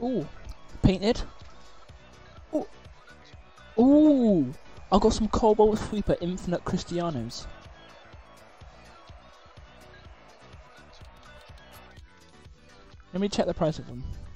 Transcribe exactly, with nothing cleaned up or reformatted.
Ooh, painted. Ooh, ooh. I got some Cobalt Sweeper Infinite Cristianos. Let me check the price of them.